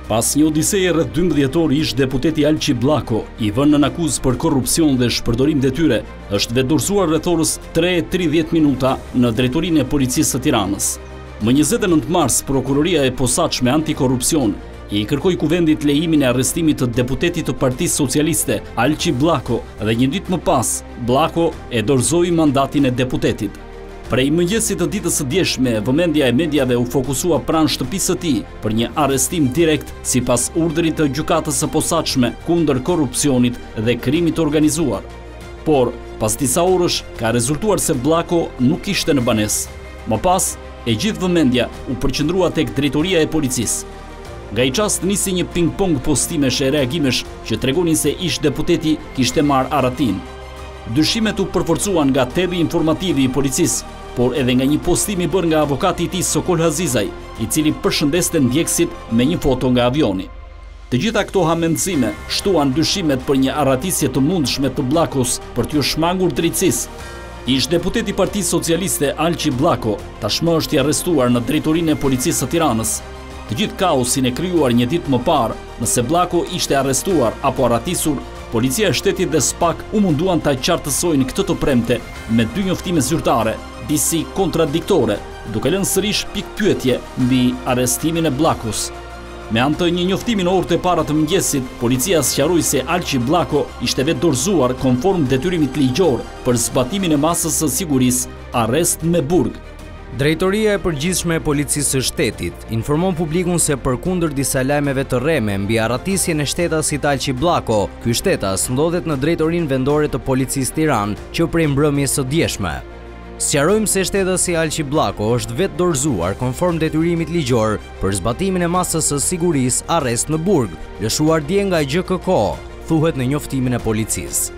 Pas një odiseje rreth 12 orë, ish deputeti Alqi Bllako, i vënë në akuzë për korrupsion dhe shpërdorim detyre, është vetëdorëzuar rreth orës 3:30 minuta në drejtorinë e policisë së Tiranës. Më 29 mars, prokuroria e posaçme antikorrupsion i kërkoi kuvendit lejimin e arrestimit të deputetit të Partisë Socialiste Alqi Bllako dhe një ditë më pas, Bllako e dorëzoi mandatin e deputetit. Prej mëngjesit të ditës së djeshme, vëmendja e mediave u fokusua pranë shtëpisë së tij për një arrestim direkt sipas urdhrit të gjykatës së posaçme kundër korrupsionit dhe krimit të organizuar. Por, pas disa orësh, ka rezultuar se Bllako nuk ishte në banesë. Më pas, e gjithë vëmendja u përqendrua tek drejtoria e policisë. Nga i qast nisi një ping-pong postimesh e reagimesh që tregonin se ish deputeti kishte marrë aratin. Dyshimet u përforcuan nga terri informativi i policisë, por edhe nga një postim i bërë nga avokati i tij Sokol Hazizaj, i cili përshëndeste ndjekësit me një foto nga avioni. Të gjitha këto hamendësime shtuan dyshimet për një arratisje të mundshme të Bllakos për t'ju shmangur drejtësisë. Ish deputeti i Partisë Socialiste Alqi Bllako tashmë është i arrestuar në drejtorinë e policisë së Tiranës. Të gjithë kaosin e krijuar një ditë më parë, nëse Bllako ishte arrestuar apo arratisur, policia e shtetit dhe SPAK u munduan ta qartësojnë këtë të premte me dy njoftime zyrtare, disi kontradiktore, duke lënë sërish pikpyetje mbi arrestimin e Bllakos. Me anë të një njoftimi në orët e para të mëngjesit, policia sqaroi se Alqi Bllako ishte vetë dorëzuar konform detyrimit ligjor për zbatimin e masës së sigurisë, arrest me burg. Drejtoria e përgjithshme e policisë së shtetit informon publikun se përkundër disa lajmeve të rreme mbi arratisjen e shtetasit Alqi Bllako, ky shtetas ndodhet në drejtorinë vendore të policisë Tiranë që prej mbrëmjes së djeshme. Sqarojmë se shtetasi Alqi Bllako është vetë dorëzuar konform detyrimit ligjor për zbatimin e masës së sigurisë, arrest në burg, lëshuar dje nga GKK, thuhet në njoftimin e policisë.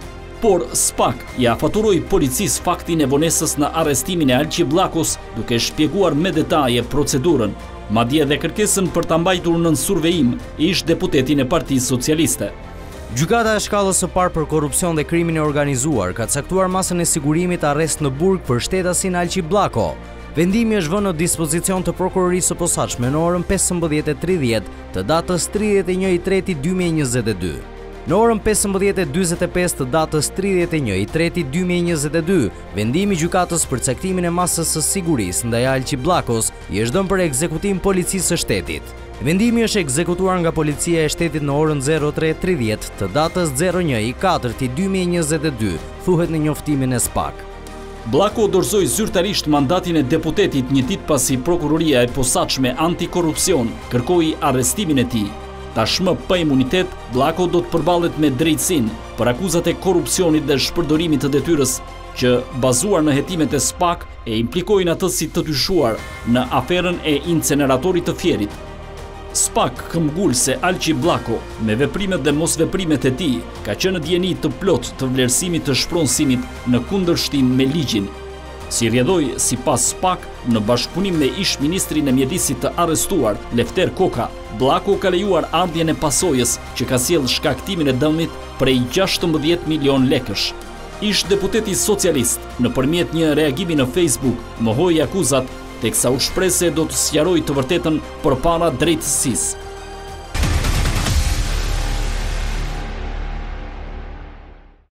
Por SPAK ja faturoi policisë faktin e vonesës në arrestimin e Alqi Bllakos, duke shpjeguar me detaje procedurën, madje edhe kërkesën për ta mbajtur nën survejim ish deputetin e Partisë Socialiste. Gjykata e shkallës së parë për korrupsion dhe krimin e organizuar ka caktuar masën e sigurimit arrest në burg për shtetasin Alqi Bllako. Vendimi është vënë në dispozicion të prokurorisë së posaçme në orën 15:30 të datës 31/3/2022. Në orën 15:45 të datës 31/3/2022, vendimi i gjykatës për caktimin e masës së sigurisë ndaj Alqi Bllakos i është dhënë për ekzekutim policisë së shtetit. Vendimi është ekzekutuar nga policia e shtetit në orën 03:30 të datës 01/4/2022, thuhet në njoftimin e SPAK. Bllako dorëzoi zyrtarisht mandatin e deputetit një ditë pasi prokuroria e posaçme antikorrupsion kërkoi arrestimin e tij. Tashmë pa imunitet, Bllako do të përballet me drejtësinë për akuzat e korrupsionit dhe shpërdorimit të detyrës që, bazuar në hetimet e SPAK, e implikojnë atë si të dyshuar në aferën e inceneratorit të Fierit. SPAK këmbgul se Alqi Bllako, me veprimet dhe mosveprimet e tij, ka qenë në dieni të plot të vlerësimit të shpronësimit në kundërshtim me ligjin. Si rrjedhoi sipas SPAK, në bashkëpunim me ish-ministrin e mjedisit të arrestuar, Lefter Koka, Bllako ka lejuar ardhjen e pasojës që ka sjellë shkaktimin e dëmit prej 16 milion lekësh. Ish deputeti socialist, nëpërmjet një reagimi në Facebook, mohoi akuzat, teksa u shpreh se do të sqarojë të vërtetën përpara drejtësisë.